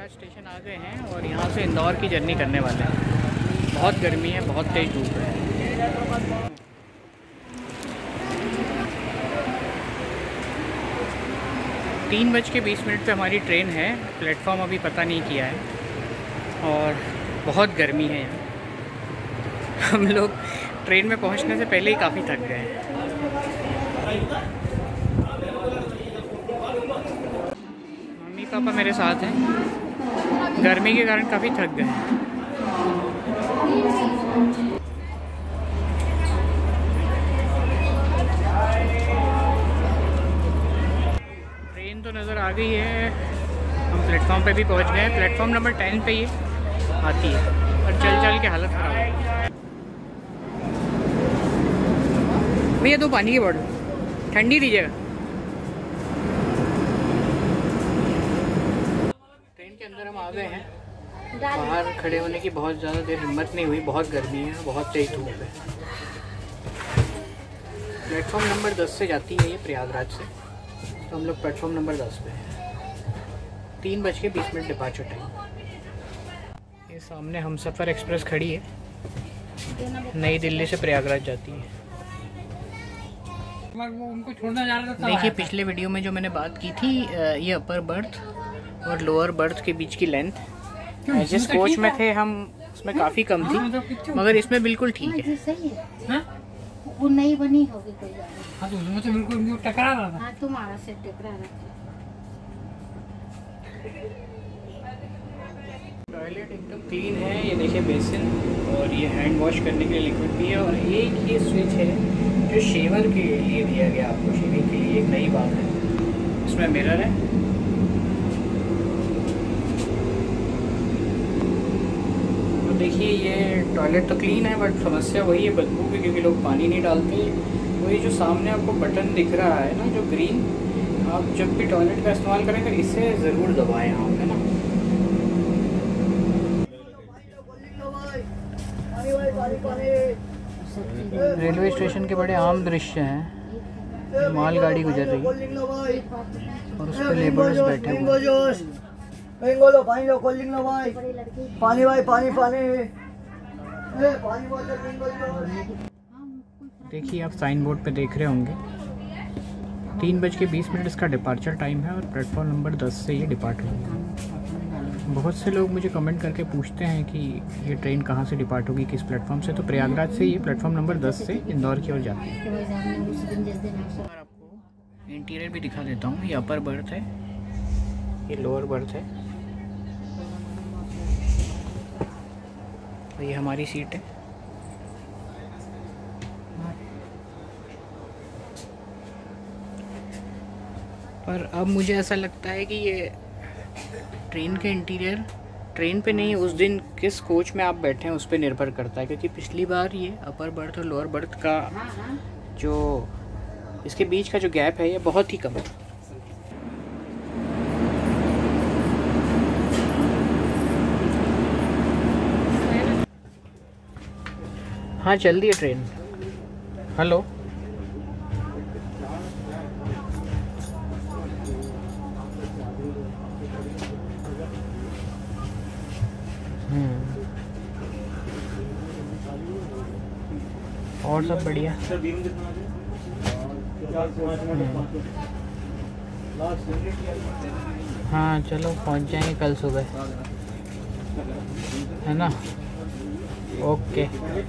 Prayagraj station आ गए हैं और यहाँ से इंदौर की जर्नी करने वाले हैं। बहुत गर्मी है, बहुत तेज़ धूप है। 3:20 पे हमारी ट्रेन है। प्लेटफॉर्म अभी पता नहीं किया है और बहुत गर्मी है यहाँ। हम लोग ट्रेन में पहुँचने से पहले ही काफ़ी थक गए हैं। मम्मी पापा मेरे साथ हैं, गर्मी के कारण काफ़ी थक गए हैं। ट्रेन तो नज़र आ गई है, हम प्लेटफॉर्म पे भी पहुंच गए हैं। प्लेटफॉर्म नंबर 10 पे ये आती है और चल चल के हालत ख़राब है। भैया 2 पानी की बॉटल ठंडी दीजिएगा। ट्रेन के अंदर हम आ गए हैं। बाहर खड़े होने की बहुत ज़्यादा देर हिम्मत नहीं हुई, बहुत गर्मी है, बहुत तेज़ धूप है। प्लेटफॉर्म नंबर 10 से जाती है ये प्रयागराज से, तो हम लोग प्लेटफॉर्म नंबर 10 पे हैं। 3:20 डिपार्चर टाइम। ये सामने हमसफ़र एक्सप्रेस खड़ी है, नई दिल्ली से प्रयागराज जाती है। उनको छोड़ना जा रहा था। देखिए पिछले वीडियो में जो मैंने बात की थी, ये अपर बर्थ और लोअर बर्थ के बीच की लेंथ जिस कोच में थे हम उसमें काफ़ी कम थी, मगर इसमें बिल्कुल ठीक है। सही है, वो नई बनी होगी कोई। हाँ तो उसमें तो बिल्कुल टकरा रहा था। हाँ तुम्हारा से टकरा रहा था। टॉयलेट एकदम क्लीन है। ये देखिए बेसिन और ये हैंड वॉश करने के लिए लिक्विड भी है और एक ये स्विच है जो शेवर के लिए दिया गया आपको, शेविंग के लिए। एक नई बात है, इसमें मिरर है। तो देखिए ये टॉयलेट तो क्लीन है बट समस्या वही है बदबू की, क्योंकि लोग पानी नहीं डालते। वही जो सामने आपको बटन दिख रहा है ना जो ग्रीन, आप जब भी टॉयलेट का इस्तेमाल करें तो इसे ज़रूर दबाएं आप, है ना। रेलवे स्टेशन के बड़े आम दृश्य हैं। मालगाड़ी गुजर रही है और उस पर लेबर्स बैठे हुए हैं। पानी लो, कोल्ड ड्रिंक लो भाई, पानी भाई, पानी पानी। देखिए आप साइन बोर्ड पे देख रहे होंगे 3:20 इसका डिपार्चर टाइम है और प्लेटफॉर्म नंबर 10 से ये डिपार्ट होगा। बहुत से लोग मुझे कमेंट करके पूछते हैं कि ये ट्रेन कहाँ से डिपार्ट होगी, किस प्लेटफॉर्म से। तो प्रयागराज से ये प्लेटफॉर्म नंबर 10 से इंदौर की ओर जाती है। और आपको इंटीरियर भी दिखा देता हूँ। ये अपर बर्थ है, ये लोअर बर्थ है और ये हमारी सीट है। पर अब मुझे ऐसा लगता है कि ये ट्रेन के इंटीरियर ट्रेन पे नहीं, उस दिन किस कोच में आप बैठे हैं उस पर निर्भर करता है। क्योंकि पिछली बार ये अपर बर्थ और लोअर बर्थ का जो इसके बीच का जो गैप है ये बहुत ही कम है। हाँ चल दी है ट्रेन। हेलो और सब बढ़िया। हाँ चलो पहुंच जाएंगे कल सुबह, है ना। ओके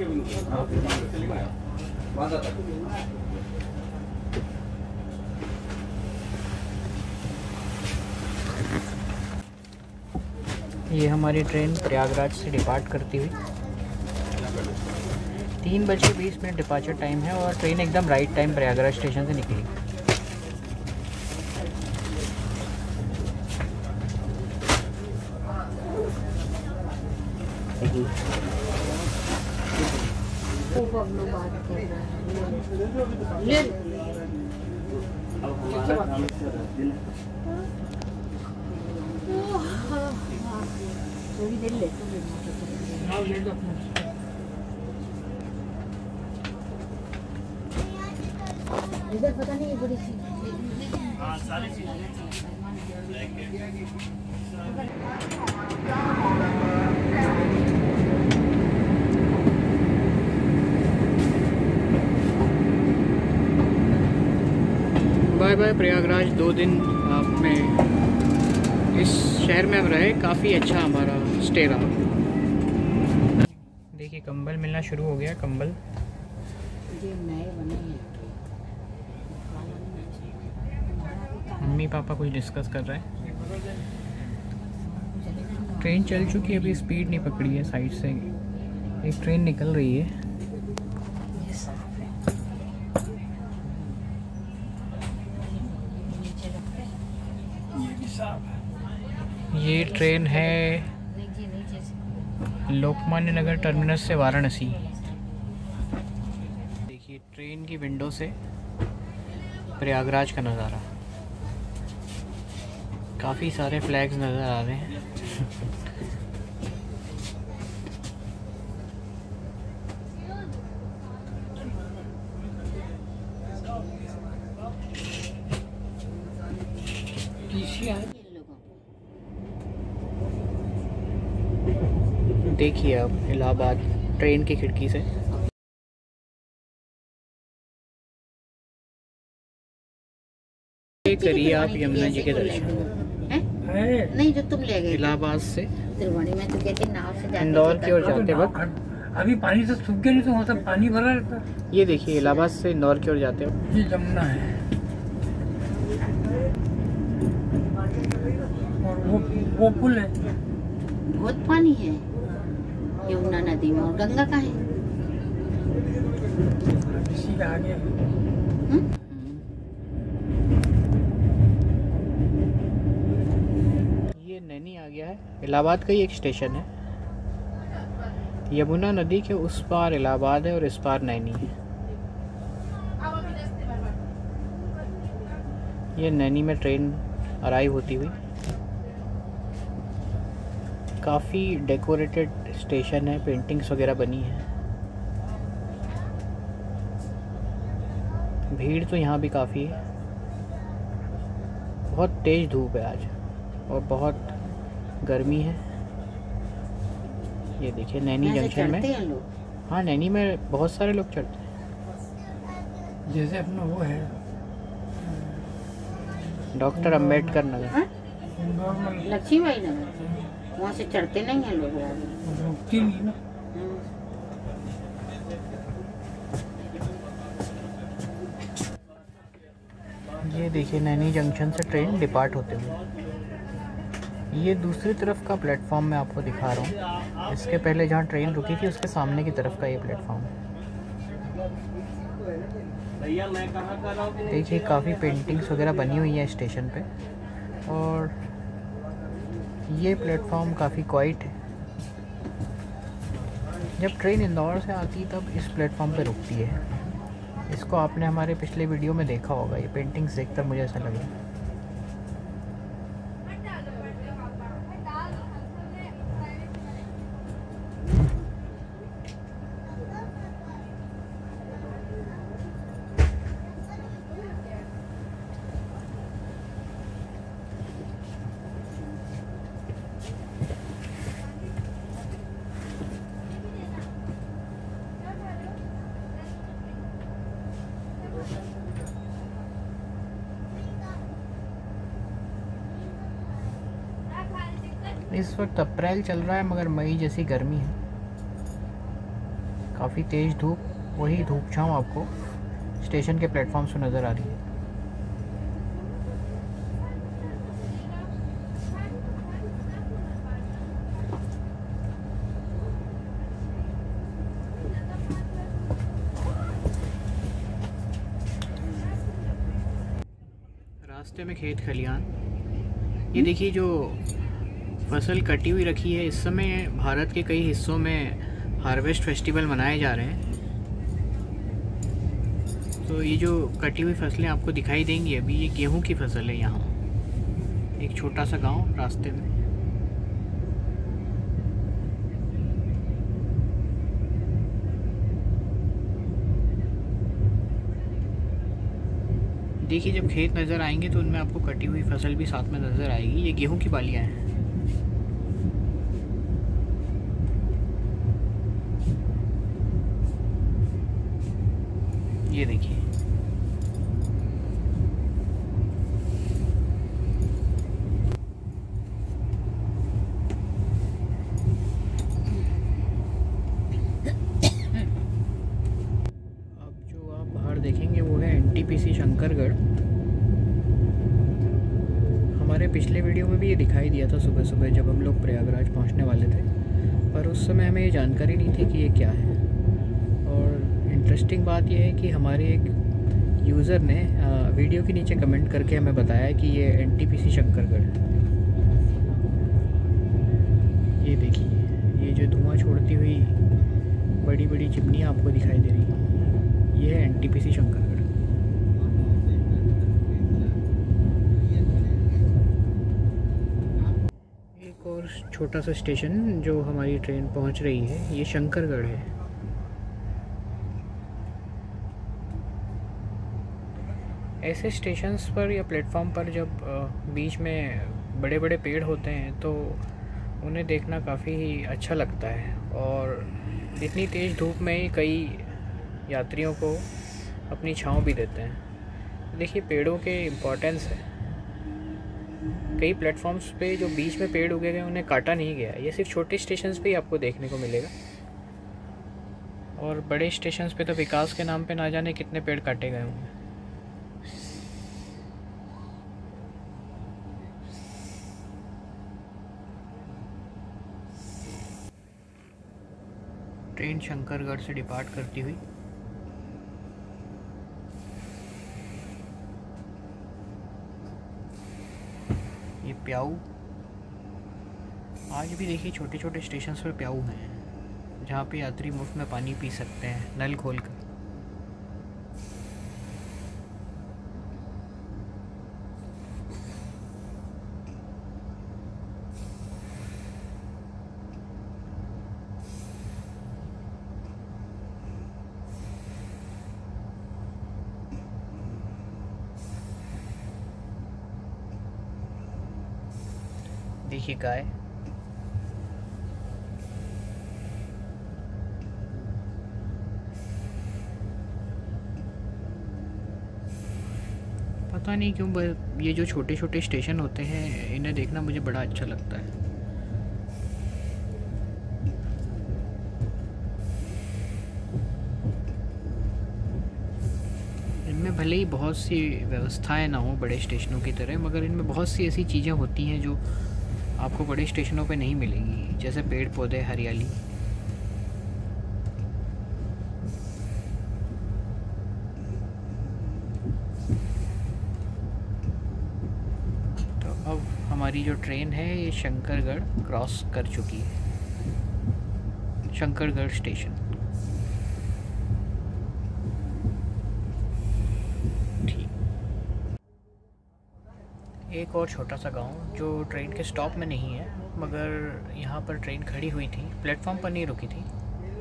ये हमारी ट्रेन प्रयागराज से डिपार्ट करती हुई 3:20 डिपार्चर टाइम है और ट्रेन एकदम राइट टाइम प्रयागराज स्टेशन से निकली। इधर पता नहीं बड़ी सी। सारी चीजें बाय बाय प्रयागराज। 2 दिन आप में इस शहर में हम रहे, काफ़ी अच्छा हमारा स्टे रहा। देखिए कंबल मिलना शुरू हो गया। कंबल ये नए बने हैं। मम्मी पापा कुछ डिस्कस कर रहे हैं। ट्रेन चल चुकी है, अभी स्पीड नहीं पकड़ी है। साइड से एक ट्रेन निकल रही है। ये साफ है। नीचे रखते हैं। ये भी साफ है। ये ट्रेन है नीचे से। लोकमान्य नगर टर्मिनस से वाराणसी। देखिए ट्रेन की विंडो से प्रयागराज का नज़ारा। काफ़ी सारे फ्लैग्स नज़र आ रहे हैं। देखिए अब इलाहाबाद ट्रेन की खिड़की से। करिए आप यमुना जी के दर्शन नहीं जो तुम ले गए इलाहाबाद से त्रिवेणी में, तो कहते नाव से जाते इंदौर की ओर जाते वक्त। अभी पानी से सूख गया, नहीं तो वहाँ सब पानी भरा रहता। ये देखिए इलाहाबाद से इंदौर की ओर जाते वक्त। ये जमुना है और वो पुल है। बहुत पानी है यमुना नदी में। और गंगा का है इसी के आगे। ये नैनी आ गया है। इलाहाबाद का ही एक स्टेशन है। यमुना नदी के उस पार इलाहाबाद है और इस पार नैनी है। ये नैनी में ट्रेन अराइव होती हुई। काफ़ी डेकोरेटेड स्टेशन है, पेंटिंग्स वगैरह बनी है। भीड़ तो यहाँ भी काफ़ी है। बहुत तेज़ धूप है आज और बहुत गर्मी है। ये देखिए नैनी जंक्शन में। हाँ नैनी में बहुत सारे लोग चढ़ते हैं। जैसे अपना वो है डॉक्टर अंबेडकर नगर। इंदौर में लक्ष्मीबाई नगर, वहाँ से चढ़ते नहीं हैं लोग। रुकती नहीं ना। ये देखिए नैनी जंक्शन से ट्रेन डिपार्ट होते हुए। ये दूसरी तरफ का प्लेटफॉर्म मैं आपको दिखा रहा हूँ। इसके पहले जहाँ ट्रेन रुकी थी उसके सामने की तरफ का ये प्लेटफॉर्म है। देखिए काफ़ी पेंटिंग्स वगैरह बनी हुई है स्टेशन पे। और ये प्लेटफॉर्म काफ़ी क्वाइट है। जब ट्रेन इंदौर से आती तब इस प्लेटफॉर्म पे रुकती है। इसको आपने हमारे पिछले वीडियो में देखा होगा। ये पेंटिंग्स देखकर मुझे ऐसा लगा। इस वक्त अप्रैल चल रहा है मगर मई जैसी गर्मी है। काफ़ी तेज़ धूप, वही धूप छाँव आपको स्टेशन के प्लेटफॉर्म से नज़र आ रही है। रास्ते में खेत खलियान। ये देखिए जो फसल कटी हुई रखी है। इस समय भारत के कई हिस्सों में हार्वेस्ट फेस्टिवल मनाए जा रहे हैं। तो ये जो कटी हुई फसलें आपको दिखाई देंगी अभी, ये गेहूं की फसल है। यहाँ एक छोटा सा गांव रास्ते में। देखिए जब खेत नज़र आएंगे तो उनमें आपको कटी हुई फसल भी साथ में नज़र आएगी। ये गेहूं की बालियां हैं। ये देखिए हमारे पिछले वीडियो में भी ये दिखाई दिया था सुबह सुबह जब हम लोग प्रयागराज पहुंचने वाले थे, पर उस समय हमें ये जानकारी नहीं थी कि ये क्या है। और इंटरेस्टिंग बात यह है कि हमारे एक यूज़र ने वीडियो के नीचे कमेंट करके हमें बताया कि ये NTPC शंकरगढ़ है। ये देखिए, ये जो धुआं छोड़ती हुई बड़ी बड़ी चिमनी आपको दिखाई दे रही है, ये है NTPC शंकरगढ़। एक और छोटा सा स्टेशन जो हमारी ट्रेन पहुंच रही है, ये शंकरगढ़ है। ऐसे स्टेशंस पर या प्लेटफॉर्म पर जब बीच में बड़े बड़े पेड़ होते हैं तो उन्हें देखना काफ़ी अच्छा लगता है। और इतनी तेज़ धूप में कई यात्रियों को अपनी छांव भी देते हैं। देखिए, पेड़ों के इम्पोर्टेंस है। कई प्लेटफॉर्म्स पे जो बीच में पेड़ उगे गए उन्हें काटा नहीं गया। ये सिर्फ छोटे स्टेशंस पे ही आपको देखने को मिलेगा, और बड़े स्टेशंस पे तो विकास के नाम पे ना जाने कितने पेड़ काटे गए होंगे। ट्रेन शंकरगढ़ से डिपार्ट करती हुई ये प्याऊ, आज भी देखिए छोटे छोटे स्टेशन पर प्याऊ हैं जहाँ पे यात्री मुफ्त में पानी पी सकते हैं नल खोलकर। देखिए गाय, पता नहीं क्यों ये जो छोटे छोटे स्टेशन होते हैं इन्हें देखना मुझे बड़ा अच्छा लगता है। इनमें भले ही बहुत सी व्यवस्थाएं ना हो बड़े स्टेशनों की तरह, मगर इनमें बहुत सी ऐसी चीज़ें होती हैं जो आपको बड़े स्टेशनों पे नहीं मिलेंगी, जैसे पेड़ पौधे, हरियाली। तो अब हमारी जो ट्रेन है ये शंकरगढ़ क्रॉस कर चुकी है, शंकरगढ़ स्टेशन। एक और छोटा सा गांव जो ट्रेन के स्टॉप में नहीं है, मगर यहाँ पर ट्रेन खड़ी हुई थी, प्लेटफॉर्म पर नहीं रुकी थी।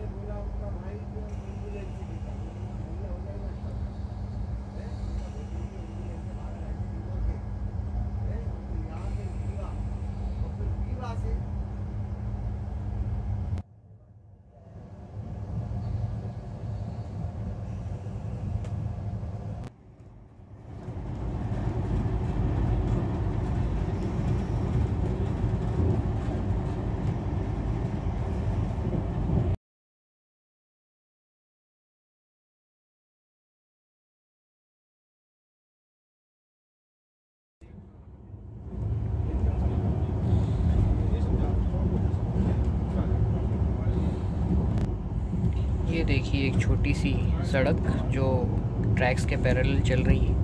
ये देखिए एक छोटी सी सड़क जो ट्रैक्स के पैरेलल चल रही है,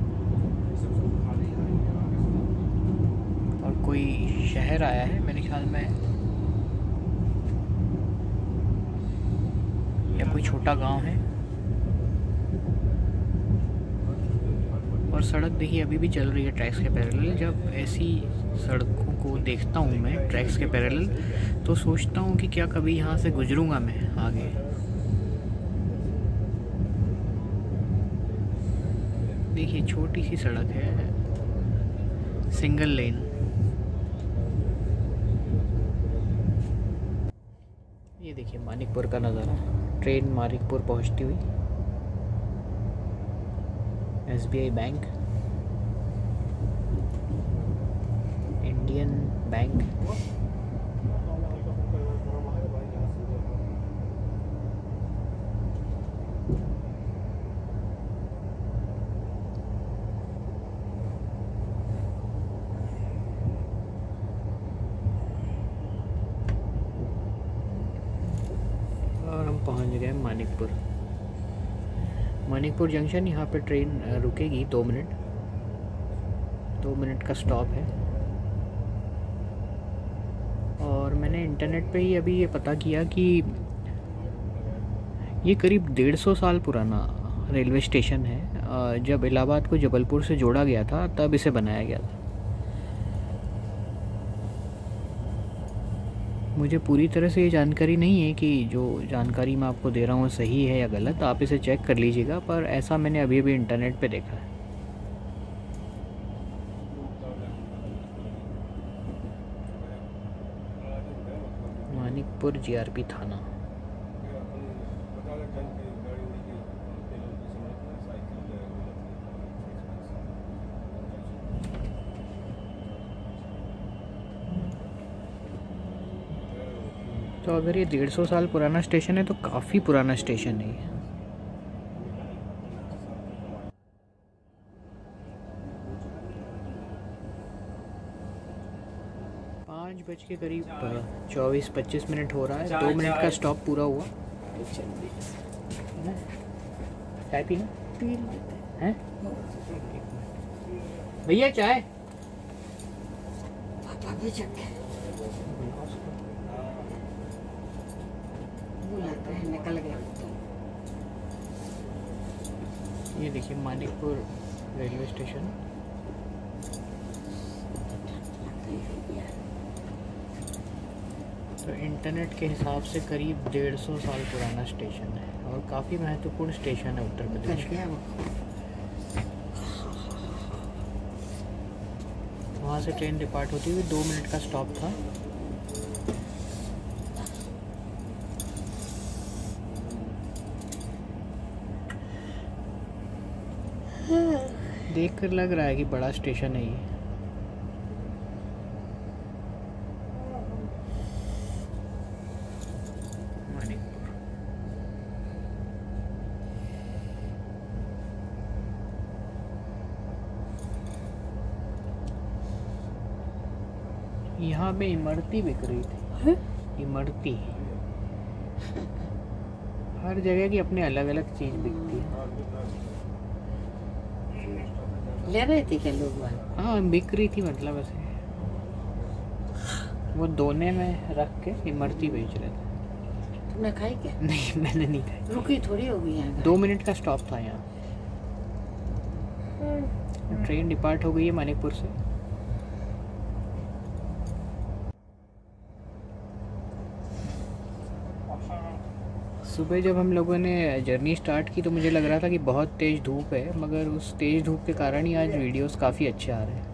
और कोई शहर आया है मेरे ख्याल में, या कोई छोटा गांव है। और सड़क देखिए अभी भी चल रही है ट्रैक्स के पैरेलल। जब ऐसी सड़कों को देखता हूँ मैं ट्रैक्स के पैरेलल, तो सोचता हूँ कि क्या कभी यहाँ से गुजरूँगा मैं आगे। देखिए छोटी सी सड़क है, सिंगल लेन। ये देखिए मानिकपुर का नज़ारा, ट्रेन मानिकपुर पहुंचती हुई। SBI बैंक, इंडियन बैंक, पहुंच गए मानिकपुर। मानिकपुर जंक्शन, यहाँ पे ट्रेन रुकेगी 2 मिनट का स्टॉप है। और मैंने इंटरनेट पे ही अभी ये पता किया कि ये करीब 150 साल पुराना रेलवे स्टेशन है। जब इलाहाबाद को जबलपुर से जोड़ा गया था तब इसे बनाया गया था। मुझे पूरी तरह से ये जानकारी नहीं है कि जो जानकारी मैं आपको दे रहा हूँ सही है या गलत, आप इसे चेक कर लीजिएगा, पर ऐसा मैंने अभी इंटरनेट पे देखा है। मानिकपुर जीआरपी थाना। तो अगर ये 150 साल पुराना स्टेशन है तो काफ़ी पुराना स्टेशन है ये। पाँच बज के करीब 24-25 मिनट हो रहा है। 2 मिनट का स्टॉप पूरा हुआ। चाय पीना है भैया? चाय निकल गया। ये देखिए मानिकपुर रेलवे स्टेशन। तो इंटरनेट के हिसाब से करीब 150 साल पुराना स्टेशन है और काफ़ी महत्वपूर्ण स्टेशन है उत्तर प्रदेश का। वहाँ से ट्रेन डिपार्ट होती हुई 2 मिनट का स्टॉप था। देखकर लग रहा है कि बड़ा स्टेशन है ये। मानिकपुर। यहाँ पे इमरती बिक रही थी। इमरती हर जगह की अपनी अलग अलग चीज बिकती है। ले रहे थे क्या लोग? हाँ बिक रही थी, मतलब ऐसे वो दोने में रख के इमरती बेच रहे थे। तुमने खाई क्या? नहीं मैंने नहीं खाई। रुकी थोड़ी होगी यहाँ। 2 मिनट का स्टॉप था यहाँ। ट्रेन डिपार्ट हो गई है मानिकपुर से। सुबह जब हम लोगों ने जर्नी स्टार्ट की तो मुझे लग रहा था कि बहुत तेज़ धूप है, मगर उस तेज़ धूप के कारण ही आज वीडियोस काफ़ी अच्छे आ रहे हैं।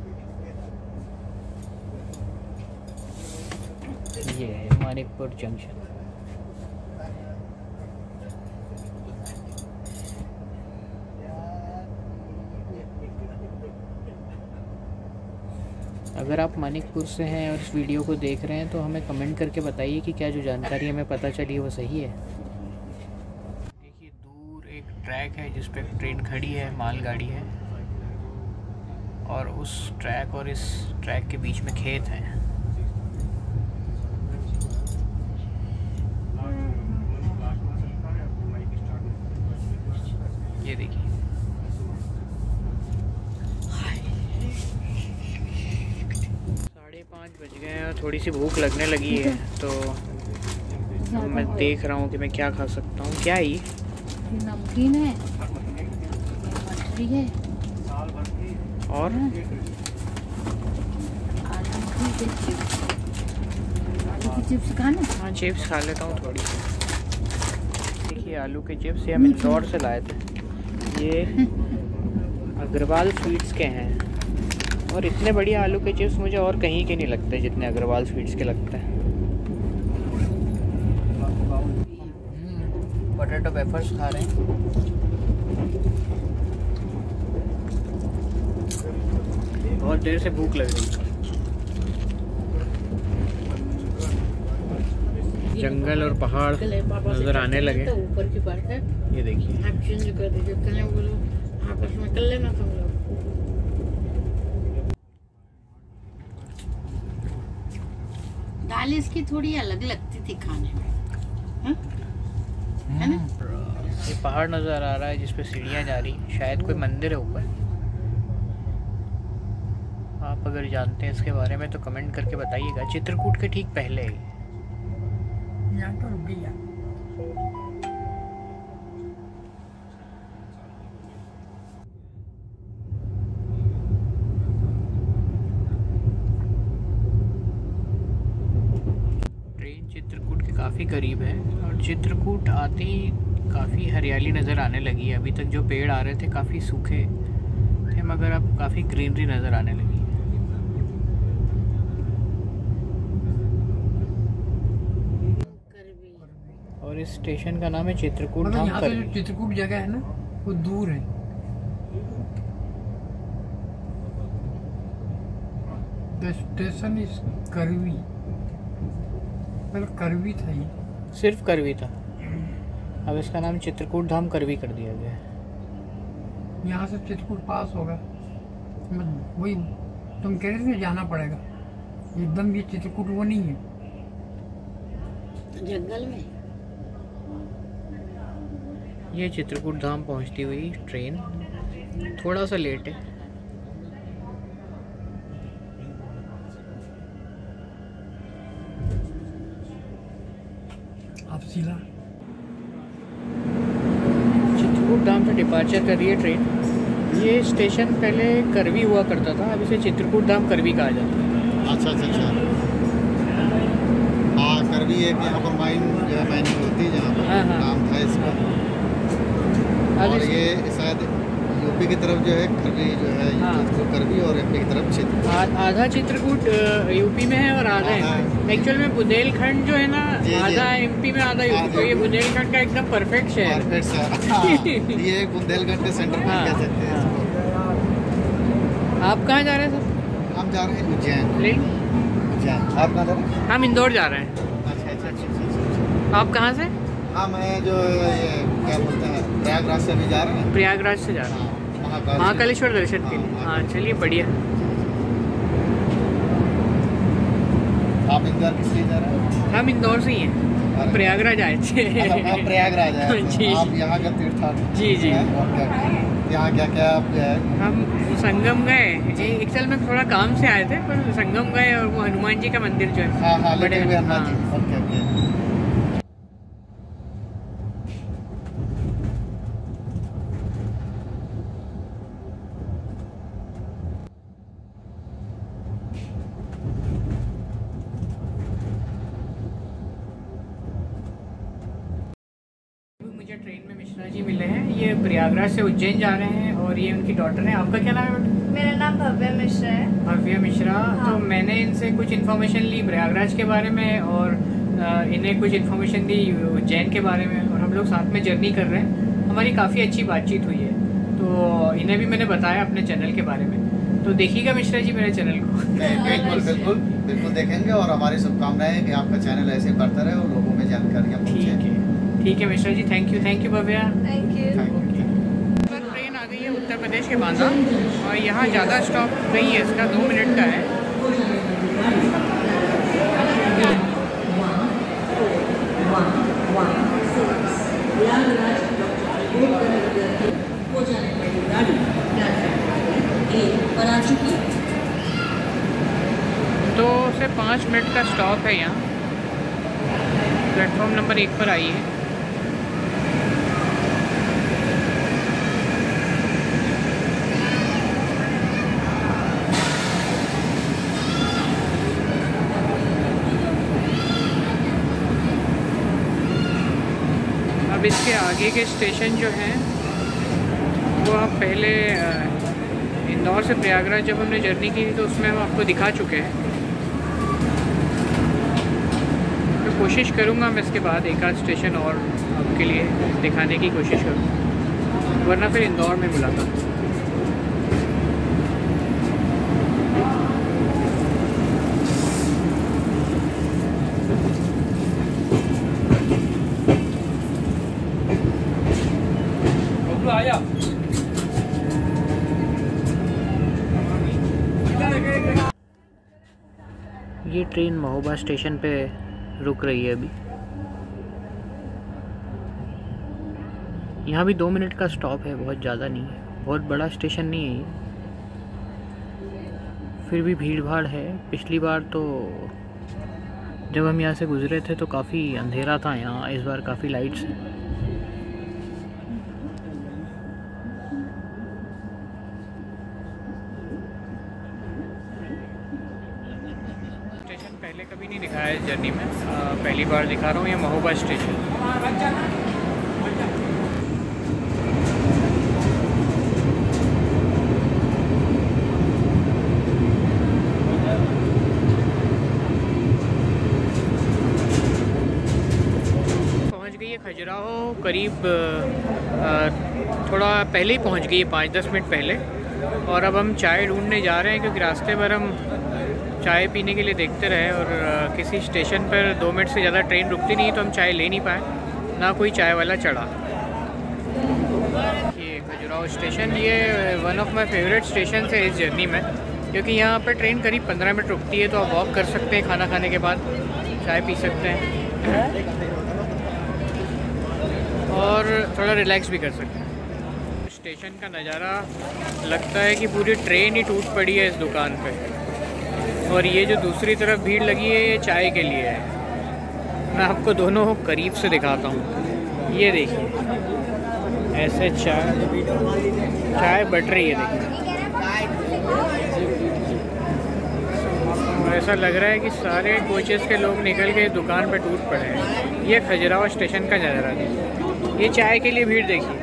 ये है मानिकपुर जंक्शन। अगर आप मानिकपुर से हैं और इस वीडियो को देख रहे हैं तो हमें कमेंट करके बताइए कि क्या जो जानकारी हमें पता चली है वो सही है। देखिए दूर एक ट्रैक है जिस पे ट्रेन खड़ी है, मालगाड़ी है, और उस ट्रैक और इस ट्रैक के बीच में खेत हैं। ये देखिए 5:30 बज गए हैं और थोड़ी सी भूख लगने लगी है, तो मैं देख रहा हूँ कि मैं क्या खा सकता हूँ। क्या है ये? नमकीन है, मछली है और आलू की चिप्स खाना। हाँ चिप्स खा लेता हूँ थोड़ी सी। देखिए आलू के चिप्स ये हम इंदौर से लाए थे। ये अग्रवाल स्वीट्स के हैं और इतने बढ़िया आलू के चिप्स मुझे और कहीं के नहीं लगते जितने अग्रवाल स्वीट्स के लगते हैं। पोटैटो वेफर्स खा रहे हैं। बहुत देर से भूख लग रही है। जंगल और पहाड़ नजर आने लगे। ऊपर की बात है, ये देखिए आप चेंज कर दीजिए, कहीं बोलो आपस में कर लेना तुम लोग। दाल इसकी थोड़ी अलग लगती थी खाने में। है ना। ये पहाड़ नज़र आ रहा है जिस पे सीढ़ियाँ जा रही, शायद कोई मंदिर है ऊपर। आप अगर जानते हैं इसके बारे में तो कमेंट करके बताइएगा। चित्रकूट के ठीक पहले ही। यहाँ तो रुक गया। ट्रेन चित्रकूट के काफ़ी करीब है और चित्रकूट आते ही काफ़ी हरियाली नज़र आने लगी है। अभी तक जो पेड़ आ रहे थे काफ़ी सूखे थे, मगर अब काफ़ी ग्रीनरी नज़र आने लगी है। और इस स्टेशन का नाम है चित्रकूट मतलब धाम यहाँ से जो करवी। चित्रकूट जगह है ना वो दूर है। द स्टेशन इज करवी, मतलब करवी था ये। सिर्फ करवी था, अब इसका नाम चित्रकूट धाम करवी कर दिया गया है। यहाँ से चित्रकूट पास होगा, वही तुम कह रहे थे जाना पड़ेगा एकदम। ये चित्रकूट वो नहीं है, जंगल में। ये चित्रकूट धाम पहुंचती हुई ट्रेन थोड़ा सा लेट है। आप सिला चित्रकूट धाम से डिपार्चर कर रही है ट्रेन। ये स्टेशन पहले करवी हुआ करता था, अब इसे चित्रकूट धाम करवी कहा जाता है। अच्छा अच्छा अच्छा। हाँ, करवी एक यहाँ पर माइन जो है माइनिंग होती है जहाँ पर, हाँ, हाँ। नाम था इसका। अब और इस- ये शायद यूपी की तरफ जो है करवी जो है, हाँ। चित्रकूट करवी, और एमपी की तरफ चित्रकूट। आधा चित्रकूट यूपी में है और आधा आधा एक्चुअल में बुंदेलखंड जो है ना, जी, जी। आधा एमपी में आधा यूपी। तो ये बुंदेलखंड का एकदम परफेक्ट शहर है। परफेक्ट सा। हाँ, ये बुंदेलखंड के सेंटर हाँ, में कह सकते हैं हाँ। इसको। आप कहाँ जा रहे हैं सर? हम जा रहे हैं उज्जैन। ले उज्जैन, आप कहाँ जा रहे हैं? हम इंदौर जा रहे हैं। अच्छा अच्छा अच्छा अच्छा। आप कहाँ से? हाँ, मैं जो ये क्या बोलते हैं प्रयागराज से अभी जा रहे हैं। प्रयागराज से जा रहे हैं हाँ, महाकालेश्वर दर्शन के लिए। हाँ चलिए बढ़िया। आप इंदौर किस लिए जा रहे हैं? हम इंदौर से ही हैं, प्रयागराज आए थे। अच्छा, आप प्रयागराज आए थे। जी। आप यहाँ का तीर्थाटन। जी, जी। Okay, okay. यहाँ क्या क्या आप जो है? हम संगम गए, एक्चुअल में थोड़ा काम से आए थे, पर संगम गए और वो हनुमान जी का मंदिर जो है। हाँ हाँ, बड़े लेटे हुए हनुमान हाँ। जी। Okay okay. मुझे ट्रेन में मिश्रा जी मिले हैं। ये प्रयागराज से उज्जैन जा रहे हैं और ये उनकी डॉटर है। आपका क्या नाम है? मेरा नाम भव्या मिश्रा है। भव्या मिश्रा। हाँ। तो मैंने इनसे कुछ इन्फॉर्मेशन ली प्रयागराज के बारे में और इन्हें कुछ इन्फॉर्मेशन दी उज्जैन के बारे में, और हम लोग साथ में जर्नी कर रहे हैं। हमारी काफ़ी अच्छी बातचीत हुई है, तो इन्हें भी मैंने बताया अपने चैनल के बारे में। तो देखिएगा मिश्रा जी मेरे चैनल को। बिल्कुल बिल्कुल बिल्कुल देखेंगे, और हमारी शुभकामनाएं हैं कि आपका चैनल ऐसे बढ़ता रहे और लोगों में जानकारियाँ पहुँचे। ठीक है Mishra ji, thank you Bhavya. Thank you. Train आ गई है उत्तर प्रदेश के बांदा, और यहाँ ज़्यादा स्टॉप नहीं है इसका, 2 मिनट का है। तो से 5 मिनट का स्टॉप है यहाँ। प्लेटफॉर्म नंबर 1 पर आई है। अब इसके आगे के स्टेशन जो हैं वो हम पहले इंदौर से प्रयागराज जब हमने जर्नी की थी तो उसमें हम आपको दिखा चुके हैं। तो कोशिश करूँगा मैं इसके बाद एक आध स्टेशन और आपके लिए दिखाने की कोशिश करूँगा, वरना फिर इंदौर में मुलाकात। आया। ये ट्रेन महोबा स्टेशन पे रुक रही है अभी। यहाँ भी 2 मिनट का स्टॉप है, बहुत ज़्यादा नहीं है, बहुत बड़ा स्टेशन नहीं है ये। फिर भी भीड़ भाड़ है। पिछली बार तो जब हम यहाँ से गुजरे थे तो काफ़ी अंधेरा था यहाँ, इस बार काफ़ी लाइट्स हैं। स्टेशन पहले कभी नहीं दिखाया है जर्नी में, पहली बार दिखा रहा हूँ। ये महोबा स्टेशन। खजुराहो करीब थोड़ा पहले ही पहुंच गई है, 5-10 मिनट पहले। और अब हम चाय ढूंढने जा रहे हैं क्योंकि रास्ते भर हम चाय पीने के लिए देखते रहे और किसी स्टेशन पर 2 मिनट से ज़्यादा ट्रेन रुकती नहीं तो हम चाय ले नहीं पाए, ना कोई चाय वाला चढ़ा। ये खजुराहो स्टेशन, ये one of my favourite station है इस जर्नी में, क्योंकि यहाँ पर ट्रेन करीब 15 मिनट रुकती है तो आप वॉक कर सकते हैं, खाना खाने के बाद चाय पी सकते हैं और थोड़ा रिलैक्स भी कर सकते हैं। स्टेशन का नज़ारा लगता है कि पूरी ट्रेन ही टूट पड़ी है इस दुकान पे। और ये जो दूसरी तरफ भीड़ लगी है ये चाय के लिए है। मैं आपको दोनों करीब से दिखाता हूँ। ये देखिए, ऐसे चाय बट रही है, देखिए। ऐसा लग रहा है कि सारे कोचेस के लोग निकल के दुकान पे टूट पड़े हैं। ये खजुराहो स्टेशन का नज़ारा है। ये चाय के लिए भीड़ देखिए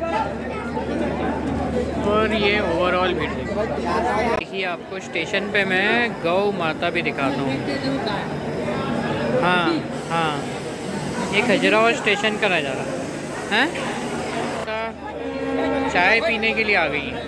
और ये ओवरऑल भीड़ देखिए। आपको स्टेशन पे मैं गौ माता भी दिखाता हूँ। हाँ, ये खजुराहो स्टेशन का नज़ारा है। चाय पीने के लिए आ गई है।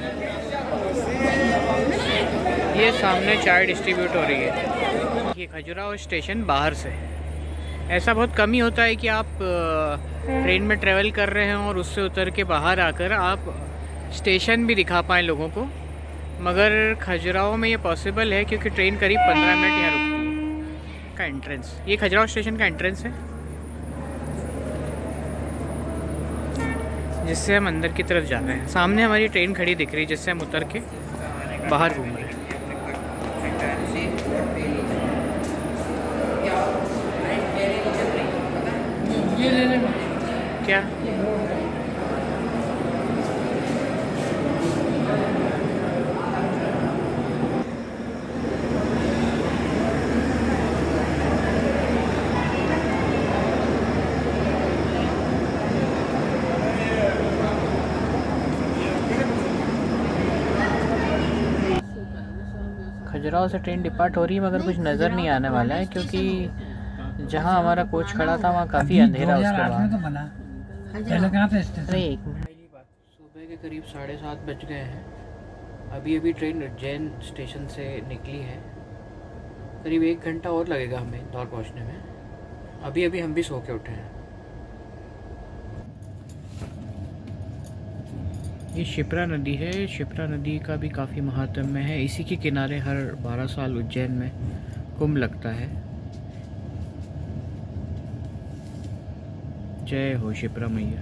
ये सामने चाय डिस्ट्रीब्यूट हो रही है। ये खजुराहो स्टेशन बाहर से। ऐसा बहुत कम ही होता है कि आप ट्रेन में ट्रेवल कर रहे हैं और उससे उतर के बाहर आकर आप स्टेशन भी दिखा पाएँ लोगों को, मगर खजुराहो में ये पॉसिबल है क्योंकि ट्रेन करीब 15 मिनट यहाँ रुकती है। का एंट्रेंस, ये खजुराहो स्टेशन का एंट्रेंस है जिससे हम अंदर की तरफ जा रहे हैं। सामने हमारी ट्रेन खड़ी दिख रही है जिससे हम उतर के बाहर घूम रहे हैं। ये ले लेना क्या? खजुराहो से ट्रेन डिपार्ट हो रही है मगर कुछ नज़र नहीं आने वाला है क्योंकि जहाँ हमारा कोच खड़ा था वहाँ काफ़ी अंधेरा उसके बाद। तो बना पहले कहाँ थे स्टेशन? अरे एक मिनट, सुबह के करीब 7:30 बज गए हैं। अभी ट्रेन उज्जैन स्टेशन से निकली है। करीब 1 घंटा और लगेगा हमें इंदौर पहुँचने में। अभी हम भी सो के उठे हैं। ये शिप्रा नदी है। शिप्रा नदी का भी काफ़ी महात्म्य है। इसी के किनारे हर 12 साल उज्जैन में कुंभ लगता है। जय हो शिप्रा मैया।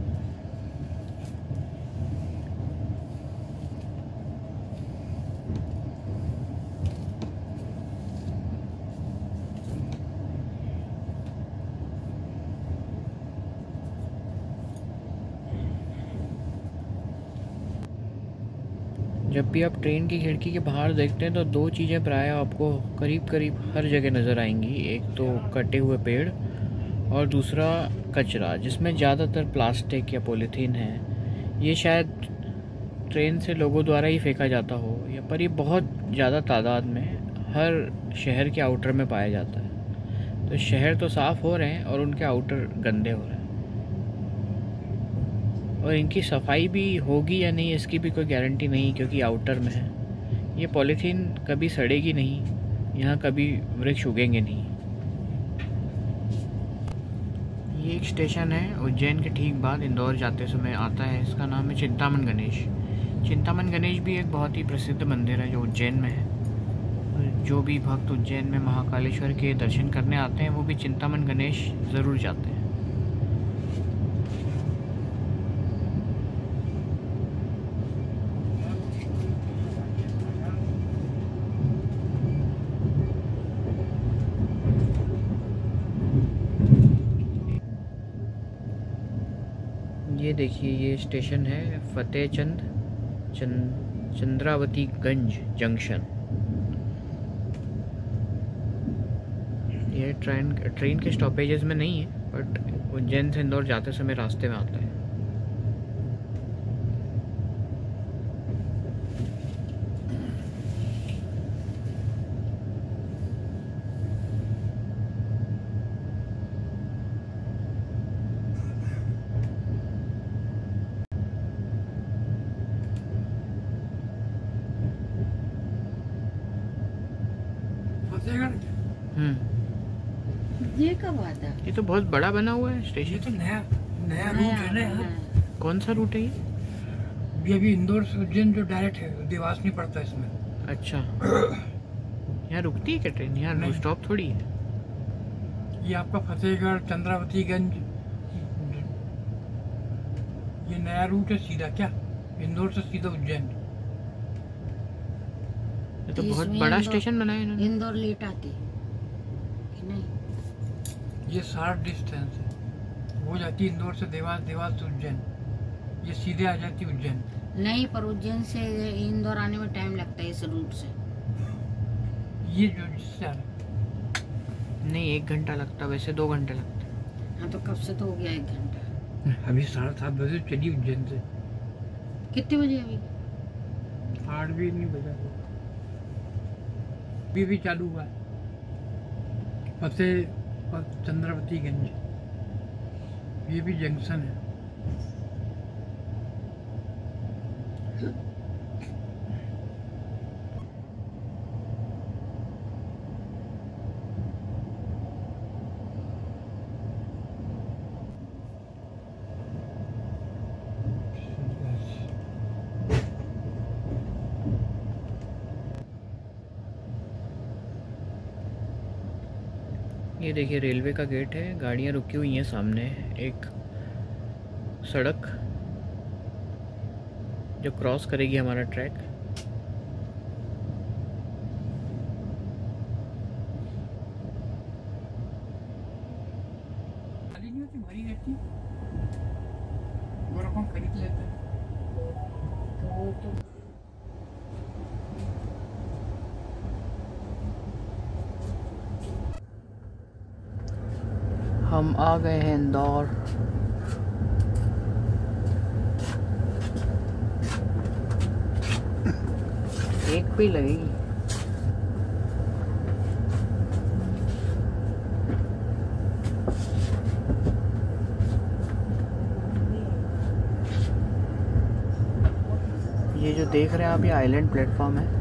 जब भी आप ट्रेन की खिड़की के बाहर देखते हैं तो 2 चीज़ें प्राय आपको करीब करीब हर जगह नज़र आएंगी। एक तो कटे हुए पेड़ और दूसरा कचरा, जिसमें ज़्यादातर प्लास्टिक या पॉलीथीन है। ये शायद ट्रेन से लोगों द्वारा ही फेंका जाता हो, या पर ये बहुत ज़्यादा तादाद में हर शहर के आउटर में पाया जाता है। तो शहर तो साफ़ हो रहे हैं और उनके आउटर गंदे हो रहे हैं। और इनकी सफाई भी होगी या नहीं इसकी भी कोई गारंटी नहीं, क्योंकि आउटर में है। ये पॉलीथीन कभी सड़ेगी नहीं, यहाँ कभी वृक्ष उगेंगे नहीं। ये एक स्टेशन है उज्जैन के ठीक बाद इंदौर जाते समय आता है। इसका नाम है चिंतामन गणेश। चिंतामन गणेश भी एक बहुत ही प्रसिद्ध मंदिर है जो उज्जैन में है। जो भी भक्त उज्जैन में महाकालेश्वर के दर्शन करने आते हैं वो भी चिंतामन गणेश ज़रूर जाते हैं। देखिए ये स्टेशन है फतेहचंद चंद्रावतीगंज जंक्शन। ये ट्रेन के स्टॉपेजेस में नहीं है, बट उज्जैन से इंदौर जाते समय रास्ते में आता है। ये कब आता? ये तो बहुत बड़ा बना हुआ है ये स्टेशन। तो नया रूट है ना यहाँ। कौन सा रूट है ये? ये अभी इंदौर से उज्जैन जो डायरेक्ट है, देवास नहीं पड़ता इसमें। अच्छा, यहाँ रुकती है क्या ट्रेन? यहाँ नहीं। स्टॉप थोड़ी है। ये आपका फतेहगढ़ चंद्रावतीगंज, ये नया रूट है सीधा क्या, इंदौर से सीधा उज्जैन। ये तो बहुत इसमें बड़ा इंदौर- स्टेशन बनाया इन्होंने। इंदौर लेट आती कि नहीं? ये शार्ट डिस्टेंस है, वो जाती है इंदौर से देवास, देवास से उज्जैन, ये सीधे आ जाती है उज्जैन। नहीं, पर उज्जैन से इंदौर आने में टाइम लगता है इस रूट से। ये जो जिससे आ रहा है, नहीं 1 घंटा लगता, वैसे 2 घंटे लगते। हाँ तो कब से तो हो गया 1 घंटा। अभी 7:30 बजे चली उज्जैन से। कितने बजे अभी? 8 भी नहीं बजा, अभी भी चालू हुआ है। फतेह और चंद्रावतीगंज, ये भी जंक्शन है। ये देखिए रेलवे का गेट है, गाड़ियाँ रुकी हुई हैं सामने। एक सड़क जो क्रॉस करेगी हमारा ट्रैक। खाली नहीं होती, भरी रहती, वो रकम खरीद लेते हैं। हम आ गए हैं इंदौर। एक भी लगेगी। ये जो देख रहे हैं आप, ये आइलैंड प्लेटफॉर्म है।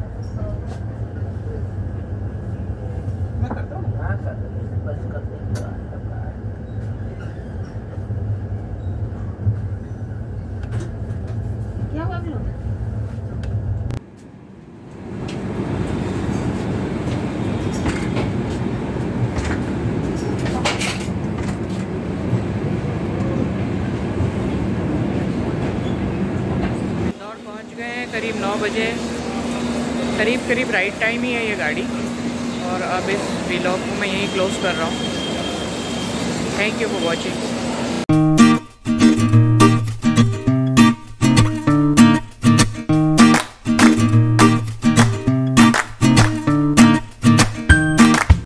क्या हुआ अभी लोग? इंदौर पहुंच गए हैं करीब 9 बजे। करीब राइट टाइम ही है ये गाड़ी। और अब इस व्लॉग को मैं यहीं क्लोज कर रहा हूँ। Thank you for watching.